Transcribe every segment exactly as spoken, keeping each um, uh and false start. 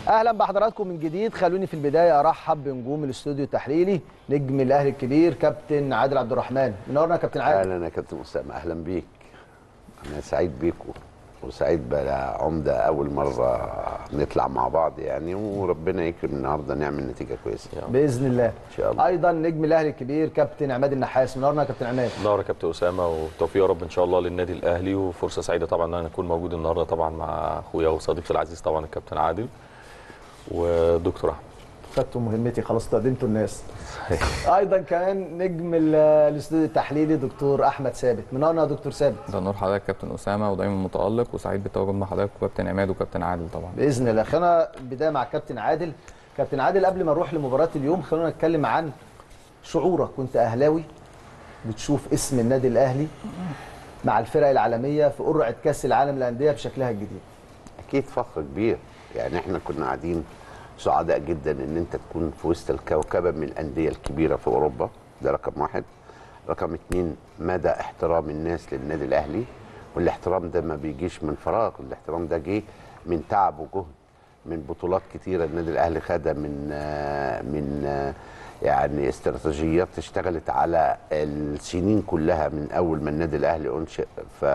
اهلا بحضراتكم من جديد. خلوني في البدايه ارحب بنجوم الاستوديو التحليلي، نجم الاهلي الكبير كابتن عادل عبد الرحمن. منورنا يا كابتن عادل. اهلا يا كابتن اسامه، اهلا بيك. انا سعيد بيكم وسعيد بقى عمده اول مره نطلع مع بعض يعني، وربنا يكرم النهارده نعمل نتيجه كويسه باذن الله ان شاء الله. ايضا نجم الاهلي الكبير كابتن عماد النحاس. منورنا يا كابتن عماد. منور يا كابتن اسامه، وتوفيق يا رب ان شاء الله للنادي الاهلي، وفرصه سعيده طبعا ان انا اكون موجود النهارده طبعا مع اخويا وصديقي العزيز طبعا الكابتن عادل ودكتور احمد. خدتوا مهمتي خلاص، تقدمتوا الناس. ايضا كمان نجم الاستوديو التحليلي دكتور احمد ثابت. منورنا يا دكتور ثابت. ده نور حضرتك كابتن اسامه، ودايما متالق وسعيد بالتواجد مع حضرتك وكابتن عماد وكابتن عادل طبعا باذن الله. خلينا بدايه مع كابتن عادل. كابتن عادل، قبل ما نروح لمباراه اليوم خلينا نتكلم عن شعورك. كنت اهلاوي بتشوف اسم النادي الاهلي مع الفرق العالميه في قرعه كاس العالم للانديه بشكلها الجديد. اكيد فخر كبير يعني. احنا كنا قاعدين سعداء جدا ان انت تكون في وسط الكوكبه من الانديه الكبيره في اوروبا. ده رقم واحد. رقم اتنين، مدى احترام الناس للنادي الاهلي، والاحترام ده ما بيجيش من فراغ، الاحترام ده جه من تعب وجهد، من بطولات كتيره النادي الاهلي خدها، من من يعني استراتيجيات اشتغلت على السنين كلها من اول ما النادي الاهلي انشئ. ف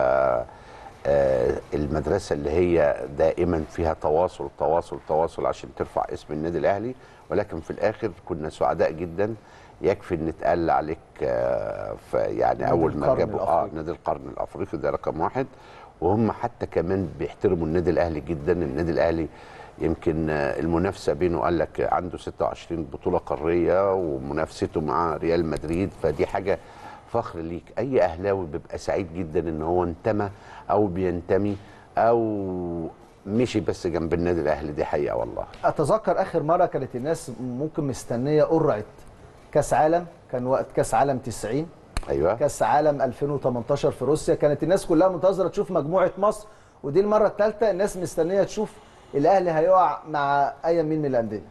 المدرسه اللي هي دائما فيها تواصل تواصل تواصل عشان ترفع اسم النادي الاهلي. ولكن في الاخر كنا سعداء جدا. يكفي ان اتقال عليك يعني اول ما جابوا اه نادي القرن الافريقي، ده رقم واحد. وهم حتى كمان بيحترموا النادي الاهلي جدا. النادي الاهلي يمكن المنافسه بينه قال لك عنده ستة وعشرين بطوله قاريه، ومنافسته مع ريال مدريد، فدي حاجه فخر ليك. اي اهلاوي بيبقى سعيد جدا ان هو انتمى او بينتمي او مشي بس جنب النادي الاهلي. دي حقيقه والله. اتذكر اخر مره كانت الناس ممكن مستنيه قرعه كاس عالم، كان وقت كاس عالم تسعين. ايوه. كاس عالم ألفين وتمنتاشر في روسيا، كانت الناس كلها منتظره تشوف مجموعه مصر، ودي المره الثالثه الناس مستنيه تشوف الاهلي هيقع مع اي مين من الانديه.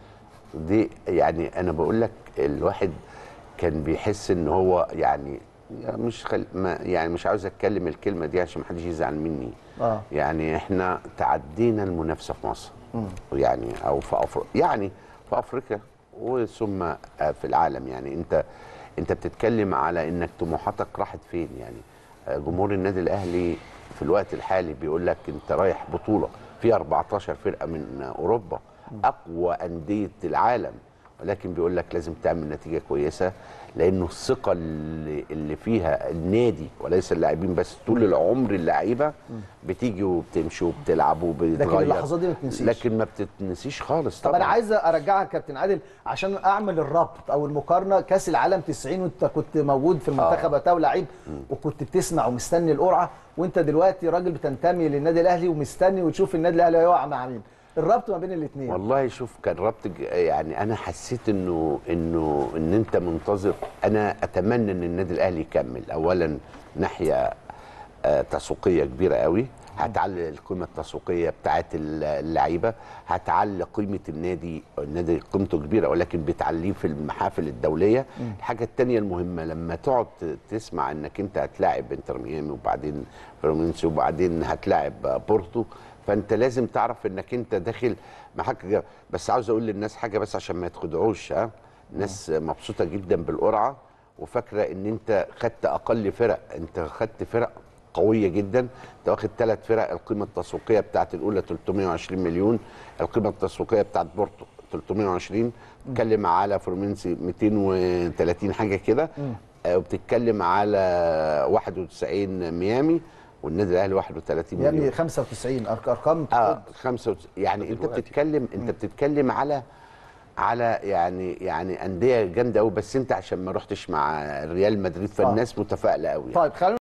دي يعني انا بقول لك الواحد كان بيحس ان هو يعني مش خل... ما يعني مش عاوز اتكلم الكلمه دي عشان ما حدش يزعل مني. اه يعني احنا تعدينا المنافسه في مصر. م. يعني او في افريقيا، يعني في افريقيا وثم في العالم. يعني انت انت بتتكلم على انك طموحاتك راحت فين. يعني جمهور النادي الاهلي في الوقت الحالي بيقول لك انت رايح بطوله في أربعتاشر فرقه من اوروبا، اقوى انديه العالم، ولكن بيقول لك لازم تعمل نتيجه كويسه، لانه الثقه اللي, اللي فيها النادي وليس اللاعبين بس، طول العمر اللعيبه بتيجي وبتمشي وبتلعب وبتتغير، لكن اللحظات دي ما بتنسيش. لكن ما بتتنسيش خالص طبعا. طب انا عايز ارجعك كابتن عادل عشان اعمل الربط او المقارنه. كاس العالم تسعين وانت كنت موجود في المنتخب وقتها ولعيب، وكنت بتسمع ومستني القرعه، وانت دلوقتي راجل بتنتمي للنادي الاهلي ومستني وتشوف النادي الاهلي هيقع مع مين. الربط ما بين الاثنين. والله شوف، كان ربط يعني. انا حسيت انه انه ان انت منتظر. انا اتمنى ان النادي الاهلي يكمل. اولا ناحيه آه تسويقيه كبيره قوي، هتعلي القيمه التسويقيه بتاعت اللعيبه، هتعلي قيمه النادي. النادي قيمته كبيره ولكن بتعليه في المحافل الدوليه. م. الحاجه الثانيه المهمه لما تقعد تسمع انك انت هتلاعب انتر ميامي وبعدين فلومينينسي وبعدين هتلاعب بورتو، فانت لازم تعرف انك انت داخل معاك. بس عاوز اقول للناس حاجه بس عشان ما يتخدعوش. ها، الناس مبسوطه جدا بالقرعه وفاكره ان انت خدت اقل فرق. انت خدت فرق قويه جدا. انت واخد ثلاث فرق القيمه التسويقيه بتاعت الاولى ثلاثمائة وعشرين مليون، القيمه التسويقيه بتاعت بورتو ثلاثمائة وعشرين، بتتكلم على فلومينينسي مئتين وثلاثين حاجه كده، وبتتكلم على واحد وتسعين ميامي، والنادي الاهلي واحد وثلاثين مليون. يعني خمسة وتسعين ارقام اه خمسة وتسعين. يعني انت بتتكلم انت بتتكلم على على يعني يعني انديه جامده قوي. بس انت عشان ما رحتش مع ريال مدريد فالناس متفائله قوي. طيب خلينا